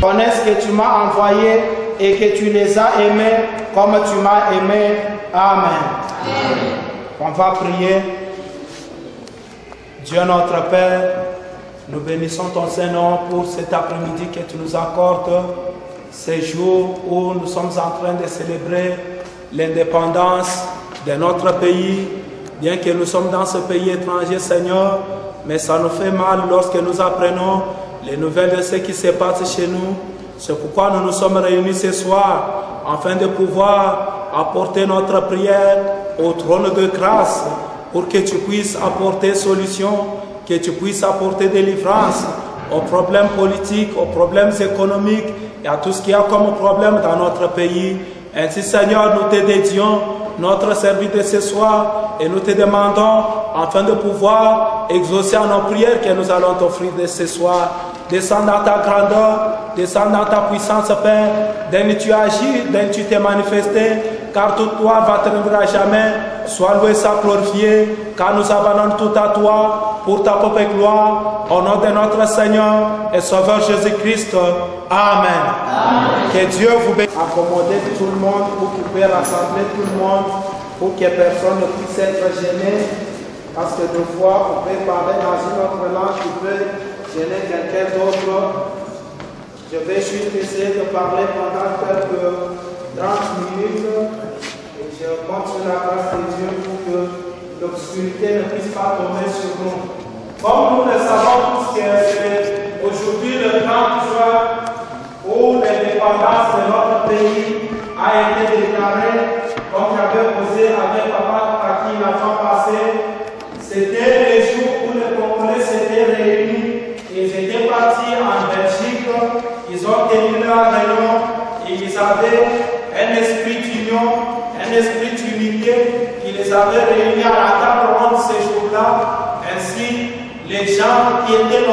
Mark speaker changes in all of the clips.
Speaker 1: Connaissent que tu m'as envoyé et que tu les as aimés comme tu m'as aimé. Amen. Amen. On va prier. Dieu notre Père, nous bénissons ton Saint-Nom pour cet après-midi que tu nous accordes, ces jours où nous sommes en train de célébrer l'indépendance de notre pays, bien que nous sommes dans ce pays étranger, Seigneur, mais ça nous fait mal lorsque nous apprenons les nouvelles de ce qui se passe chez nous. C'est pourquoi nous nous sommes réunis ce soir, afin de pouvoir apporter notre prière au trône de grâce, pour que tu puisses apporter solution, que tu puisses apporter délivrance aux problèmes politiques, aux problèmes économiques et à tout ce qu'il y a comme problème dans notre pays. Ainsi, Seigneur, nous te dédions notre service de ce soir et nous te demandons, afin de pouvoir exaucer à nos prières que nous allons t'offrir de ce soir. Descends dans ta grandeur, descends dans ta puissance, Père, dès que tu agis, dès que tu t'es manifesté, car toute toi va te rendre à jamais. Sois loué, sois glorifié, car nous abandonnons tout à toi pour ta propre gloire, au nom de notre Seigneur et Sauveur Jésus-Christ. Amen. Amen. Que Dieu vous bénisse. Accommodez tout le monde pour qu'il puisse rassembler tout le monde, pour que personne ne puisse être gêné, parce que des fois on peut parler dans une autre langue qui peut gêner quelqu'un d'autre. Je vais juste essayer de parler pendant quelques 30 minutes. Je compte sur la grâce de Dieu pour que l'obscurité ne puisse pas tomber sur nous. Comme nous le savons tous que c'est aujourd'hui le 30 juin où l'indépendance de notre pays a été déclarée, comme j'avais posé avec papa à qui la fois passée, c'était le jour où les Congolais s'étaient réunis. Ils étaient partis en Belgique, ils ont tenu leur réunion et ils avaient un esprit d'union, un esprit d'unité qui les avait réunis à la table ronde ces jours-là. Ainsi, les gens qui étaient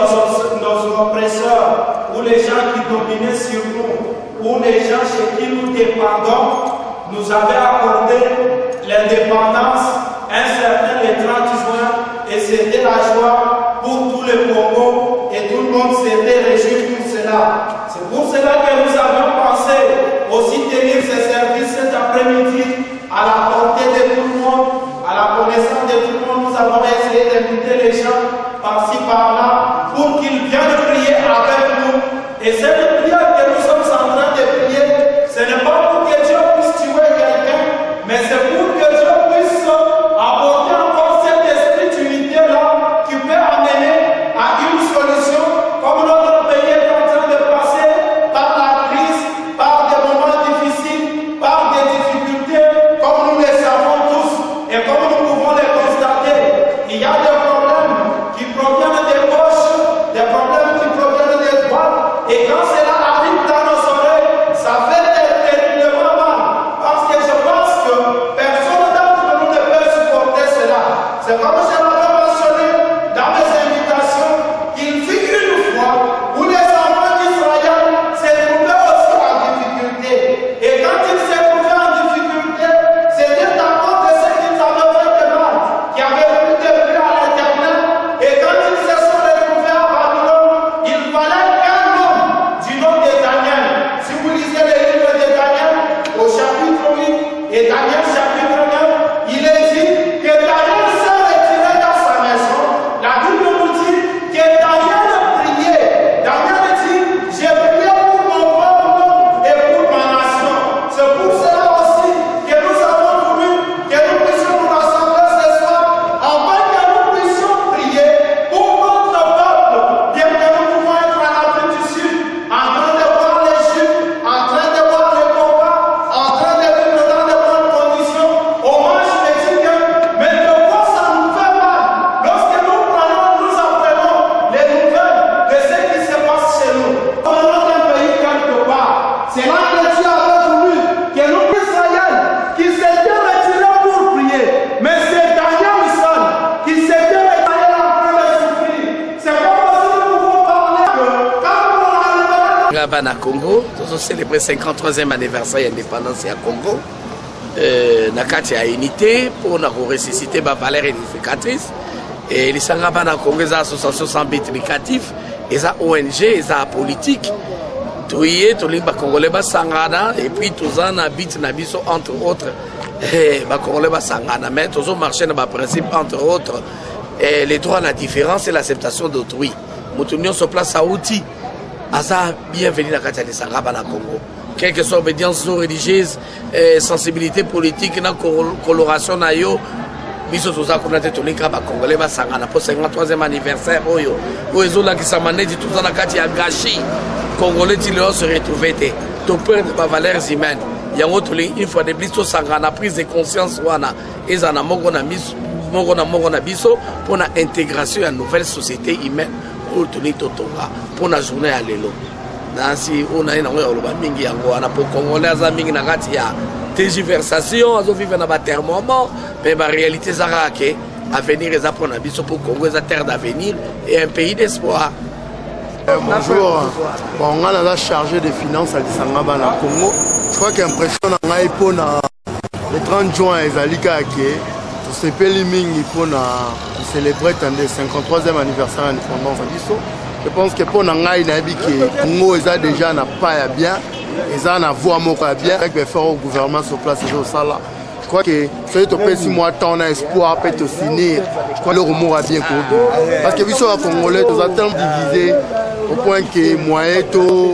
Speaker 1: nos oppresseurs, ou les gens qui dominaient sur nous, ou les gens chez qui nous dépendons, nous avaient accordé l'indépendance un certain le 30 juin, et c'était la joie pour tout le Congo, et tout le monde s'était réjoui pour cela. C'est pour cela que nous avions pensé aussi tenir ce service cet après-midi à la portée de tout le monde, à la connaissance de tout le monde. Nous avons essayé d'inviter les gens par-ci par-là pour qu'ils viennent prier avec nous. Et cette prière que nous sommes en train de prier, ce n'est pas pour que Dieu puisse tuer quelqu'un, mais c'est pour que Dieu puisse apporter encore cet esprit d'unité-là qui peut amener à une solution, comme notre pays est en train de passer par la crise, par des moments difficiles, par des difficultés, comme nous les savons tous et comme nous pouvons les constater. Il y a des problèmes qui proviennent des poches, des problèmes qui proviennent des droits, et quand cela arrive dans nos oreilles, ça fait terriblement mal, parce que je pense que personne d'entre nous ne peut supporter cela. C'est comme je l'avais mentionné dans mes invitations, qu'il fut une fois où les enfants d'Israël se trouvaient aussi en difficulté. Et quand ils se trouvaient en difficulté, c'était à cause de ce qu'ils avaient fait de mal, qui avaient pris des prix à l'Éternel. Et quand ils se sont retrouvés à Babylone, il fallait qu'un homme du nom de Daniel. Si vous lisez le livre de Daniel au chapitre 8 et Daniel chapitre 9, il est dit que Daniel s'est retiré dans sa maison. La Bible nous dit que Daniel priait. Daniel dit, j'ai prié pour mon peuple et pour ma nation. C'est pour cela aussi que nous avons voulu que nous puissions nous rassembler ce soir, afin que nous puissions prier pour notre peuple, bien que nous pouvons être en Afrique du Sud, en train de voir les Juifs, en train de voir les combats, en train de vivre dans de bonnes conditions, au match mexicain. Mais de quoi ça nous fait mal lorsque nous apprenons les nouvelles de ce qui se passe chez nous. Dans notre pays quelque part, c'est là que Dieu avait voulu que nous, Israël, qui s'était retiré pour prier, mais c'est Daniel seul qui s'était retiré en train de souffrir. C'est comme si nous pouvons parler que quand on arrivera
Speaker 2: Gabana Congo, nous avons célébré le 53e anniversaire de l'indépendance à Congo. Na kati ya unité pour nous ressusciter ma valeur édificatrice. Et les Sangabana Congo, les associations sans but lucratif, les ONG, les politique. toye tolingi bakongolais basangana et puis toza na bit na biso entre autres bakongolais basangana mais tozo marcher na principe entre autres les droits, la différence et l'acceptation d'autrui. Moutunion se place à outil. Asa bienvenue na kati ya lisanga na Congo. Quelle que soit obédience religieuse, sensibilité politique, na coloration na yo, biso toza konate tolinga ba congolais ba sangana pour 53e anniversaire oyo. Oyo la kisamane di toza na kati ya gâchis. Congolais ti le se retrouver te. To perdre ba valeurs humaines. Yango toli une fois de plus to sangana prise de conscience wana ezana mongo na miso mongo na biso pour na intégration à nouvelle société humaine pour toli totonga pour na journée à lelo. Nansi on a ina ngoloba mingi yango ana pour congolais za mingi na kati ya tergiversation azo vivre na ba terre moment mais ba réalité zara ke avenir eza pour na biso pour Congo eza terre d'avenir et un pays d'espoir.
Speaker 3: Bonjour, bon, on a chargé des finances à Lisangaba na Congo. Je crois qu'impression on a pour le 30 juin ezalika ke to sepeli mingi pour célébrer le 53e anniversaire de l'indépendance à biso. Je pense que pour ngai na bi ke Congo eza déjà na pas bien, eza na voix moko bien avec le fort gouvernement sur place au sala. Je crois que ce qui est si moi tant espoir peut te finir. Je crois que le rumeur a bien compris. Parce que biso les Congolais nous a tellement divisé au point que moyen tout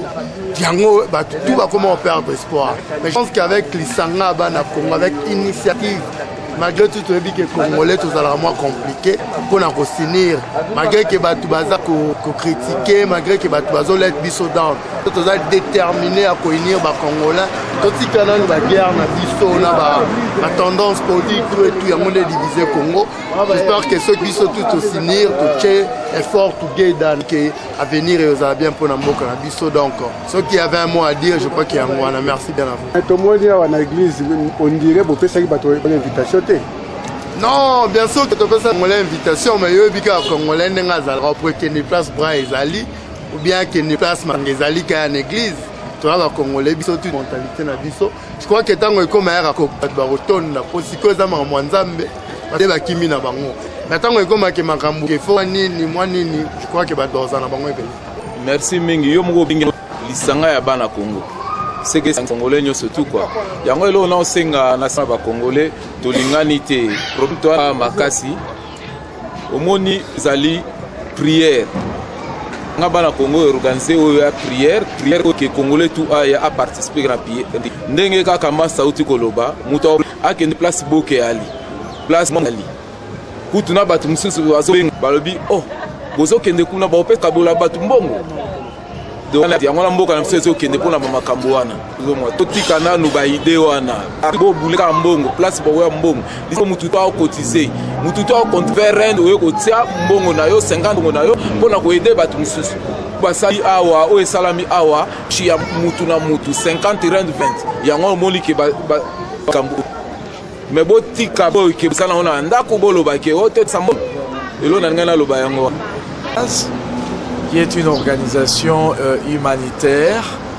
Speaker 3: va comment perdre espoir. Mais je pense qu'avec Lisanga na Congo, avec initiative, malgré tout le que les Congolais tout ça moins compliqué pour nous finir, malgré que batu baza ko critiquer, malgré que batu bazo let biso down, tout ça déterminé à unir ba Congolais, tout ce qui a la guerre na biso na ba tendance politique tout et tout y a monde divisé Congo. J'espère que ceux qui sont tout s'unir, tout cher effort tout gain que à venir et aux bien pour n'amboka na biso donc ceux qui avaient un mot à dire je crois qu'il y a un mot. Merci bien à vous.
Speaker 4: Tout le monde est à l'église on dirait pour faire ça qui va une invitation.
Speaker 3: Non, bien sûr que tu fais ça une invitation mais yo bika congolais n'enga zalra pour que ne place bras ezali ou bien que ne place mangezali ka en église. Tu vois congolais biso toute mentalité na biso. Je crois que tango comme era ko ba rotonde na posiko za mwa nzambe ba ba kimi na bango. Mais tango comme ke makambu ke fo nini mwa nini je crois que ba doza na bango ebele.
Speaker 5: Merci mingi yo moko bingi lisanga ya bana Congo. C'est que les Congolais nous surtout quoi. Yango elo na osenga na sa ba Congolais to lingani te. Problème toi makasi. Omoni zali prière. Nga bana Congo organiser o ya prière que Congolais tout a participer à prière. Ndenge kaka masa uti koloba muto akende place boke ali. Place ali. Kutuna batu mususu wazo balobi oh bozo kende kuna ba opeka bola batu mbongo. yango na mboka na biso ezokende mpona bamakambo wana totika nanu baide wana bobuleka mbongo place boya mbongo liso mutu to akotize mutu to akontveren oyo kotia mbongo na yo 50 mbongo na yo mpona koede bato mosusu basali awa oyo esalami awa chi ya mutu na mutu 50 rand 20 yango omoni ke bakambo me botika boyo ke bosala ngo na ndako boloba ke ototisa mbongo elo na ngai naloba yango
Speaker 6: qui est une organisation humanitaire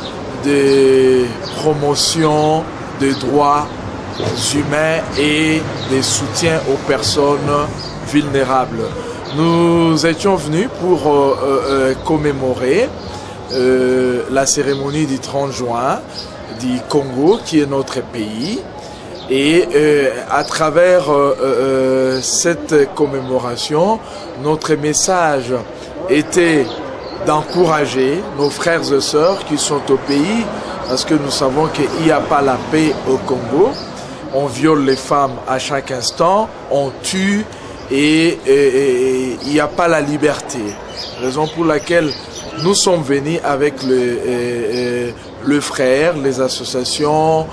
Speaker 6: de promotion des droits humains et de soutien aux personnes vulnérables. Nous étions venus pour commémorer la cérémonie du 30 juin du Congo, qui est notre pays. Et à travers cette commémoration, notre message était d'encourager nos frères et sœurs qui sont au pays, parce que nous savons qu'il n'y a pas la paix au Congo. On viole les femmes à chaque instant, on tue et il n'y a pas la liberté. Raison pour laquelle nous sommes venus avec le frère, les associations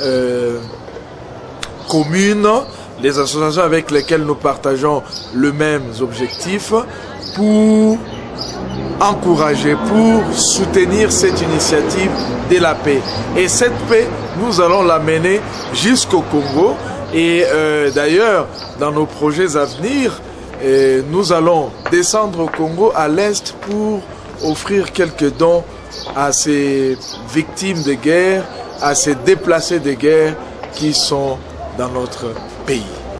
Speaker 6: communes, les associations avec lesquelles nous partageons le même objectif, pour encourager, pour soutenir cette initiative de la paix. Et cette paix, nous allons l'amener jusqu'au Congo. Et d'ailleurs, dans nos projets à venir, nous allons descendre au Congo à l'Est pour offrir quelques dons à ces victimes de guerre, à ces déplacés de guerre qui sont dans notre pays.